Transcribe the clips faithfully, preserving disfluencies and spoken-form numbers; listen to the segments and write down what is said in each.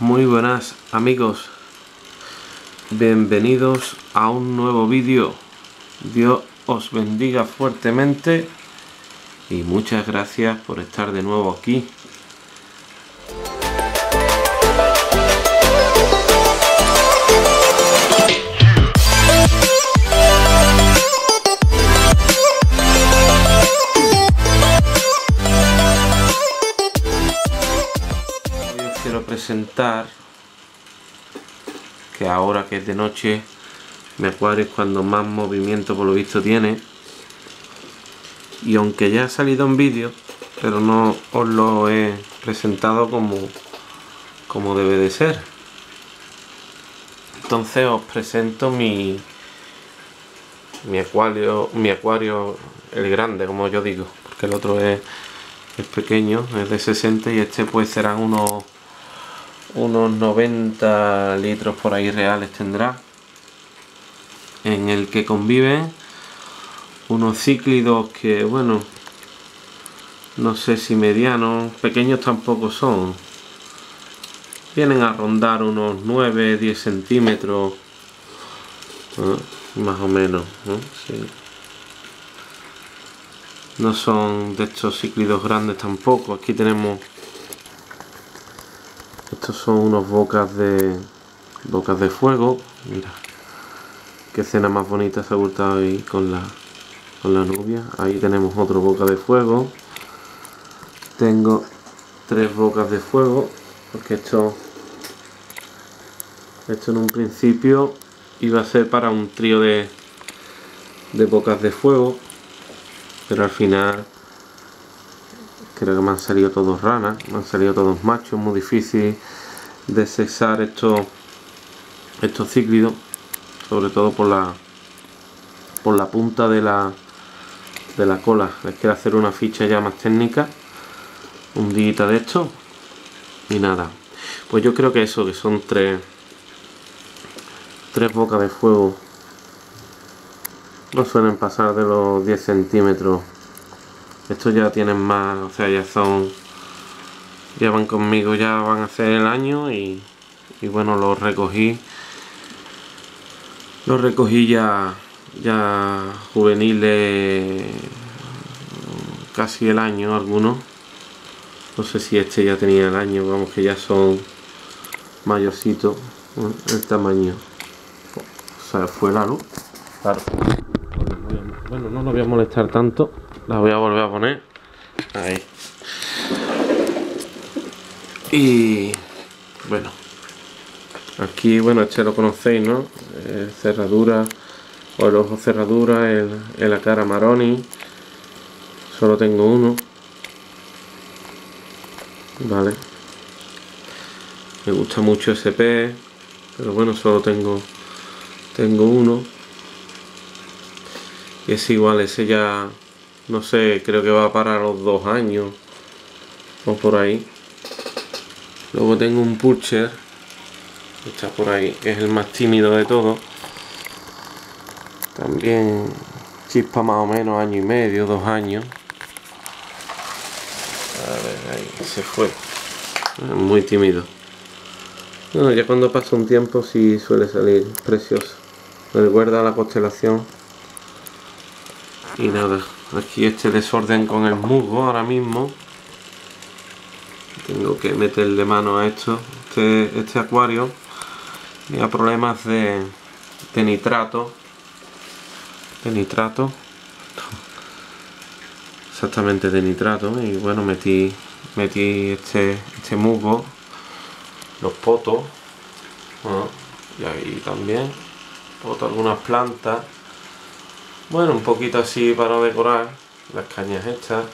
Muy buenas amigos, bienvenidos a un nuevo vídeo. Dios os bendiga fuertemente y muchas gracias por estar de nuevo aquí. Hoy os quiero presentar que ahora que es de noche, mi acuario es cuando más movimiento por lo visto tiene, y aunque ya ha salido en vídeo, pero no os lo he presentado como como debe de ser. Entonces os presento mi mi acuario mi acuario el grande, como yo digo, porque el otro es, es pequeño, es de sesenta, y este pues serán unos unos noventa litros por ahí reales tendrá, en el que conviven unos cíclidos que, bueno, no sé si medianos, pequeños tampoco son, vienen a rondar unos nueve diez centímetros, ¿eh? Más o menos, ¿eh? Sí. No son de estos cíclidos grandes tampoco. Aquí tenemos, estos son unos bocas de bocas de fuego. Mira qué escena más bonita se ha gustado ahí con la con la nubia. Ahí tenemos otro boca de fuego. Tengo tres bocas de fuego, porque esto esto en un principio iba a ser para un trío de de bocas de fuego, pero al final creo que me han salido todos ranas, me han salido todos machos. Muy difícil de cesar estos estos cíclidos, sobre todo por la por la punta de la de la cola. Les quiero hacer una ficha ya más técnica un día de esto, y nada, pues yo creo que eso, que son tres tres bocas de fuego, no suelen pasar de los diez centímetros. Estos ya tienen más, o sea, ya son, ya van conmigo, ya van a hacer el año, y, y bueno, los recogí los recogí ya ya juveniles, casi el año algunos. No sé si este ya tenía el año, vamos, que ya son mayorcitos, ¿no? El tamaño. O sea, fue la luz. Claro. Bueno, no lo voy a molestar tanto. La voy a volver a poner. Ahí. Y bueno, aquí, bueno, este lo conocéis, ¿no? Eh, cerradura, o el ojo cerradura, el, el Acara Maroni. Solo tengo uno. Vale. Me gusta mucho ese pez, pero bueno, solo tengo tengo uno. Y es igual, ese ya, no sé, creo que va para los dos años o por ahí. Luego tengo un Purcher, que está por ahí, que es el más tímido de todos. También chispa más o menos año y medio, dos años. A ver, ahí se fue. Muy tímido. Bueno, ya cuando pasa un tiempo sí suele salir precioso. Me recuerda a la constelación. Y nada, aquí este desorden con el musgo ahora mismo. Tengo que meterle mano a esto. Este, este acuario tenía problemas de, de nitrato. De nitrato. Exactamente, de nitrato. Y bueno, metí, metí este, este musgo. Los potos. ¿No? Y ahí también. Poto algunas plantas. Bueno, un poquito así para decorar las cañas estas.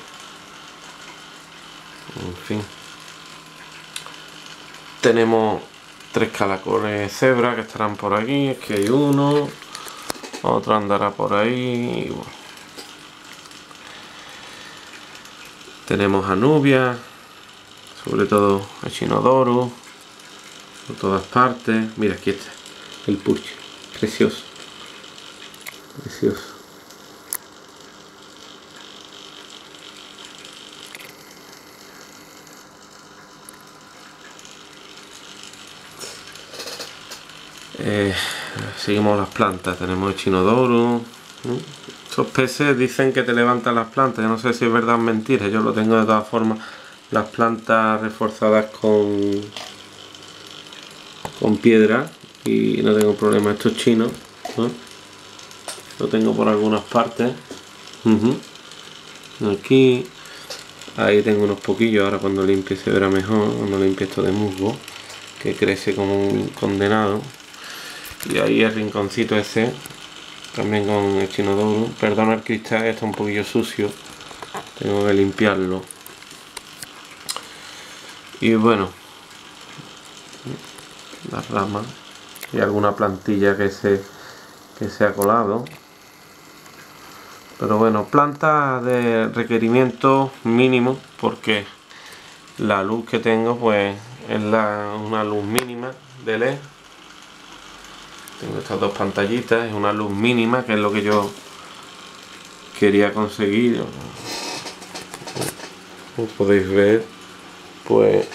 En fin. Tenemos tres caracoles cebra que estarán por aquí. Es que hay uno. Otro andará por ahí. Y bueno. Tenemos anubias. Sobre todo echinodoro. Por todas partes. Mira, aquí está el Purcher. Precioso. Precioso. Eh, seguimos las plantas, tenemos echinodoro. Estos peces dicen que te levantan las plantas, yo no sé si es verdad o mentira, yo lo tengo de todas formas, las plantas reforzadas con con piedra y no tengo problema. Esto es chino, ¿no? Lo tengo por algunas partes. Uh-huh. Aquí, ahí tengo unos poquillos, ahora cuando limpie se verá mejor, cuando limpie esto de musgo, que crece como un condenado. Y ahí el rinconcito ese, también con echinodoro. Perdona el cristal, está un poquillo sucio, tengo que limpiarlo. Y bueno, las ramas y alguna plantilla que se, que se ha colado. Pero bueno, plantas de requerimiento mínimo, porque la luz que tengo pues es la, una luz mínima de L E D. Tengo estas dos pantallitas, es una luz mínima, que es lo que yo quería conseguir. Como podéis ver, pues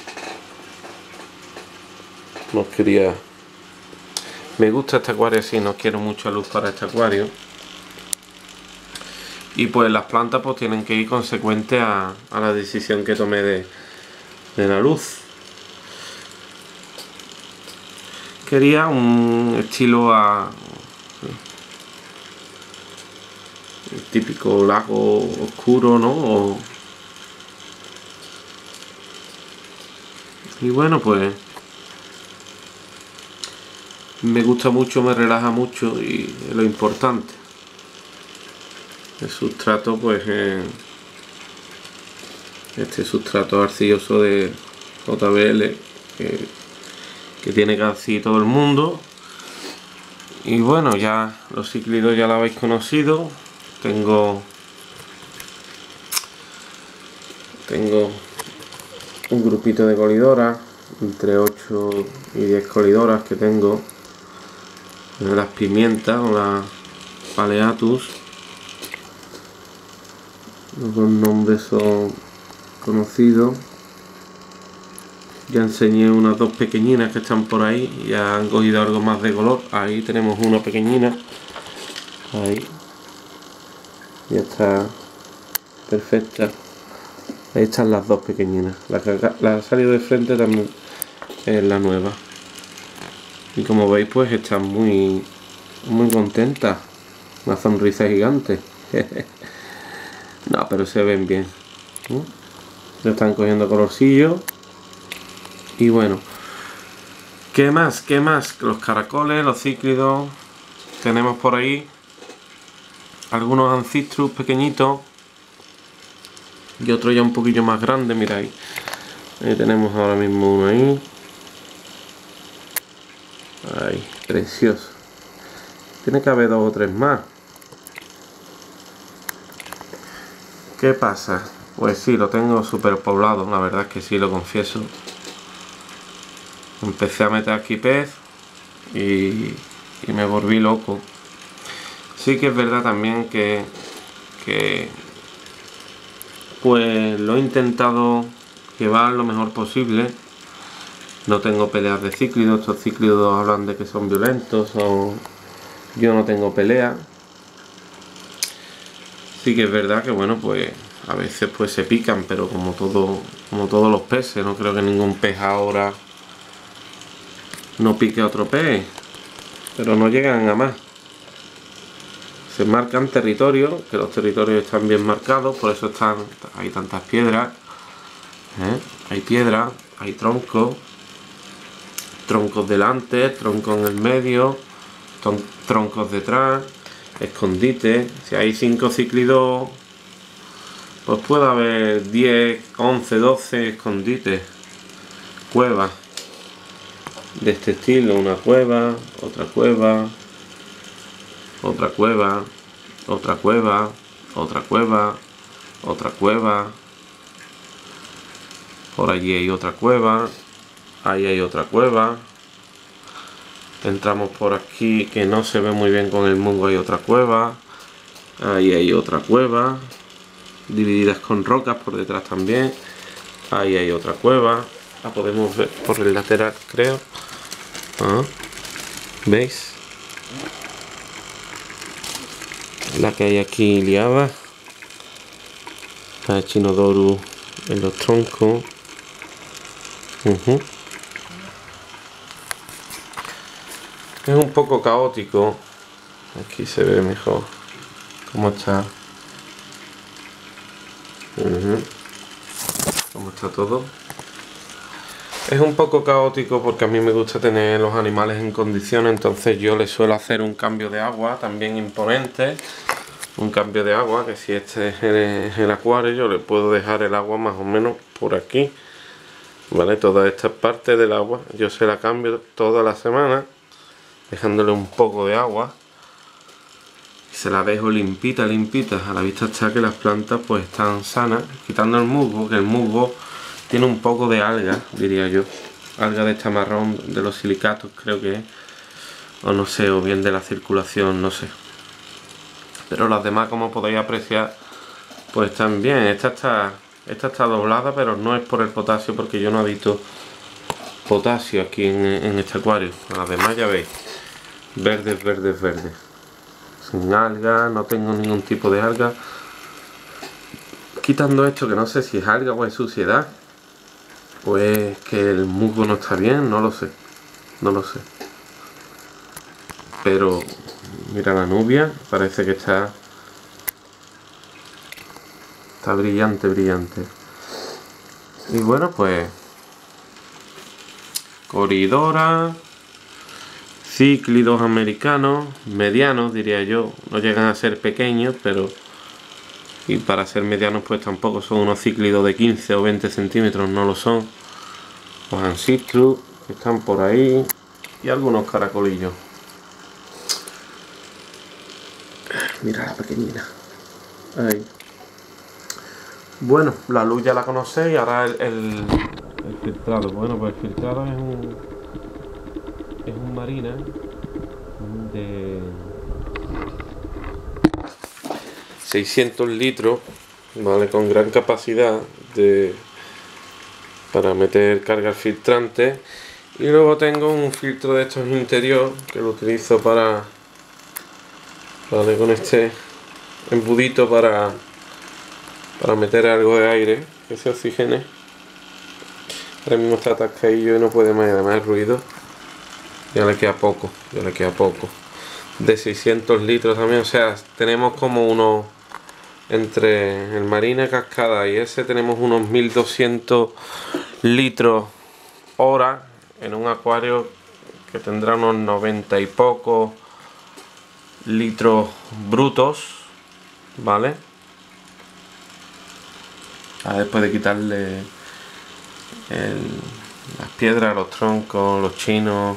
no quería... Me gusta este acuario así, no quiero mucha luz para este acuario. Y pues las plantas pues tienen que ir consecuentes a, a la decisión que tomé de, de la luz. Quería un estilo a el típico lago oscuro, ¿no? O, y bueno, pues me gusta mucho, me relaja mucho y es lo importante. El sustrato pues eh, este sustrato arcilloso de J B L que, que tiene casi todo el mundo. Y bueno, ya los cíclidos ya lo habéis conocido. Tengo tengo un grupito de colidoras, entre ocho y diez colidoras que tengo. Las pimientas o las Paleatus, los dos nombres son conocidos. Ya enseñé unas dos pequeñinas que están por ahí, ya han cogido algo más de color. Ahí tenemos una pequeñina, ahí ya está perfecta. Ahí están las dos pequeñinas. La que la ha salido de frente también es la nueva. Y como veis pues están muy muy contentas, una sonrisa gigante. No, pero se ven bien, ¿no? Ya están cogiendo colorcillo. Y bueno, ¿qué más? ¿Qué más? Los caracoles, los cíclidos. Tenemos por ahí algunos ancistrus pequeñitos y otro ya un poquillo más grande. Mira ahí, ahí tenemos ahora mismo uno ahí. Ay, precioso. Tiene que haber dos o tres más. ¿Qué pasa? Pues sí, lo tengo súper poblado, la verdad es que sí, lo confieso. Empecé a meter aquí pez y, y me volví loco. Sí que es verdad también que, que pues lo he intentado llevar lo mejor posible. No tengo peleas de cíclidos, estos cíclidos hablan de que son violentos, o yo no tengo pelea. Sí que es verdad que bueno, pues a veces pues se pican, pero como todo, como todos los peces, no creo que ningún pez ahora no pique a otro pez, pero no llegan a más. Se marcan territorios, que los territorios están bien marcados, por eso están, hay tantas piedras, ¿eh? Hay piedras, hay troncos, troncos delante, troncos en el medio, troncos detrás, escondites. Si hay cinco cíclidos, pues puede haber diez, once, doce escondites, cuevas de este estilo. Una cueva, otra cueva, otra cueva, otra cueva, otra cueva, otra cueva. Por allí hay otra cueva, ahí hay otra cueva. Entramos por aquí, que no se ve muy bien con el mungo, hay otra cueva. Ahí hay otra cueva, divididas con rocas por detrás también. Ahí hay otra cueva, la podemos ver por el lateral, creo. ¿Ah? ¿Veis? La que hay aquí liada. La Echinodorus en los troncos. Uh-huh. Es un poco caótico. Aquí se ve mejor cómo está. Uh-huh. Cómo está todo. Es un poco caótico porque a mí me gusta tener los animales en condiciones, entonces yo les suelo hacer un cambio de agua también imponente. Un cambio de agua, que si este es el, el acuario, yo le puedo dejar el agua más o menos por aquí. Vale, toda esta parte del agua yo se la cambio toda la semana, dejándole un poco de agua. Y se la dejo limpita, limpita. A la vista está que las plantas pues están sanas, quitando el musgo, que el musgo tiene un poco de alga, diría yo. Alga de esta marrón, de los silicatos creo que es. O no sé, o bien de la circulación, no sé. Pero las demás, como podéis apreciar, pues están bien. Esta está, esta está doblada, pero no es por el potasio, porque yo no he visto potasio aquí en, en este acuario. Las demás ya veis, verdes, verdes, verdes. Sin alga, no tengo ningún tipo de alga. Quitando esto, que no sé si es alga o es suciedad. Pues que el musgo no está bien, no lo sé. No lo sé. Pero mira la nubia, parece que está está brillante, brillante. Y bueno, pues coridora, cíclidos americanos, medianos diría yo, no llegan a ser pequeños, pero y para ser medianos pues tampoco son unos cíclidos de quince o veinte centímetros, no lo son. Los ancistrus que están por ahí y algunos caracolillos. Mira la pequeñina. Ahí. Bueno, la luz ya la conocéis. Ahora el, el, el filtrado. Bueno, pues el filtrado es un es un marina de seiscientos litros, vale, con gran capacidad de para meter cargas filtrantes. Y luego tengo un filtro de estos interior que lo utilizo para Vale, con este embudito para para meter algo de aire que se oxigene. Ahora mismo está atascadillo y no puede más, además el ruido ya le queda poco, ya le queda poco. De seiscientos litros también, o sea, tenemos como unos, entre el Marina Cascada y ese tenemos unos mil doscientos litros hora en un acuario que tendrá unos noventa y pocos litros brutos, ¿vale? Ah, después de quitarle el, las piedras, los troncos, los chinos,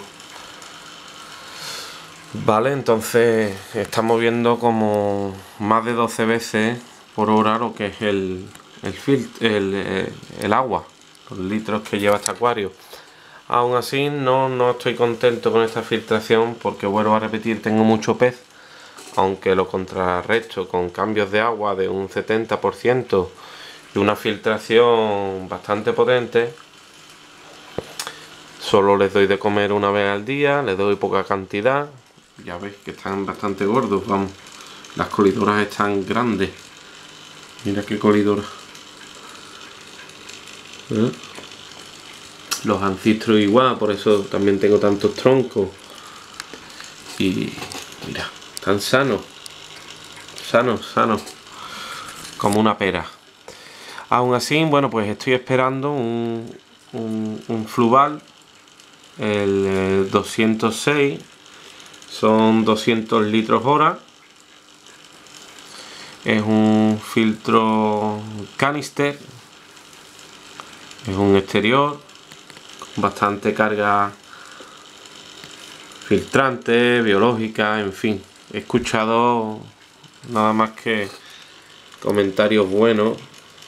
vale, entonces estamos viendo como más de doce veces por hora lo que es el el, filtro, el, el agua, los litros que lleva este acuario. Aún así no, no estoy contento con esta filtración porque, vuelvo a repetir, tengo mucho pez, aunque lo contrarresto con cambios de agua de un setenta por ciento y una filtración bastante potente. Solo les doy de comer una vez al día, les doy poca cantidad. Ya veis que están bastante gordos, vamos. Las colidoras están grandes. Mira qué colidora. ¿Eh? Los ancistros igual, por eso también tengo tantos troncos. Y mira, están sanos. Sanos, sanos. Como una pera. Aún así, bueno, pues estoy esperando un, un, un Fluval. El eh, doscientos seis. Son doscientos litros hora. Es un filtro canister. Es un exterior con bastante carga filtrante, biológica, en fin. He escuchado nada más que comentarios buenos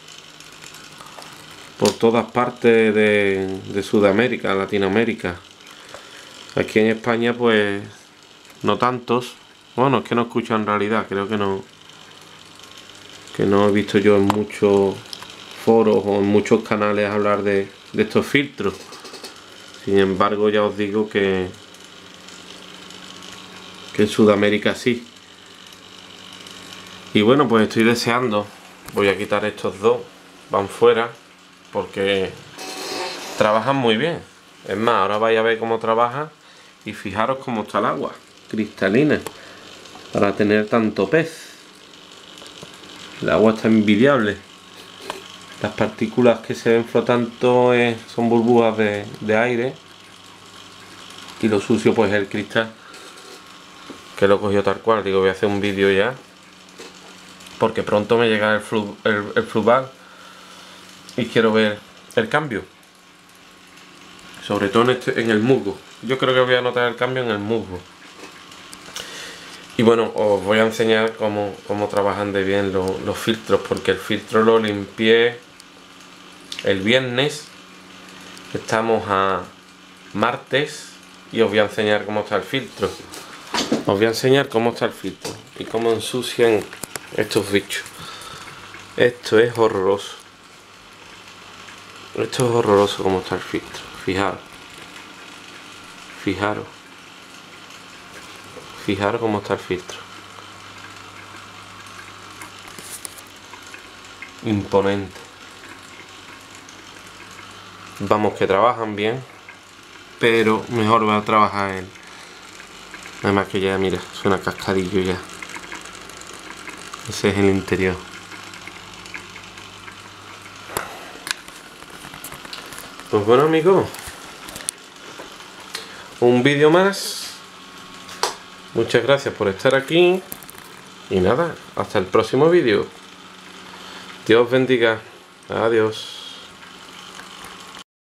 por todas partes de, de Sudamérica, Latinoamérica. Aquí en España pues no tantos. Bueno, es que no escucho en realidad, creo que no que no he visto yo en muchos foros o en muchos canales hablar de, de estos filtros. Sin embargo, ya os digo que que en Sudamérica sí. Y bueno, pues estoy deseando, voy a quitar estos dos, van fuera, porque trabajan muy bien. Es más, ahora vais a ver cómo trabaja y fijaros cómo está el agua, cristalina, para tener tanto pez. El agua está envidiable. Las partículas que se ven flotando eh, son burbujas de, de aire, y lo sucio pues es el cristal, que lo cogió tal cual. Digo, voy a hacer un vídeo ya, porque pronto me llega el, flu, el, el flubal y quiero ver el cambio, sobre todo en, este, en el musgo. Yo creo que voy a notar el cambio en el musgo. Y bueno, os voy a enseñar cómo, cómo trabajan de bien lo, los filtros, porque el filtro lo limpié el viernes. Estamos a martes y os voy a enseñar cómo está el filtro. Os voy a enseñar cómo está el filtro y cómo ensucian estos bichos. Esto es horroroso. Esto es horroroso cómo está el filtro. Fijaros. Fijaros. Fijaros cómo está el filtro. Imponente. Vamos, que trabajan bien, pero mejor va a trabajar en... Además que ya, mira, suena cascadillo ya. Ese es el interior. Pues bueno, amigos, un vídeo más. Muchas gracias por estar aquí. Y nada, hasta el próximo vídeo. Dios bendiga. Adiós.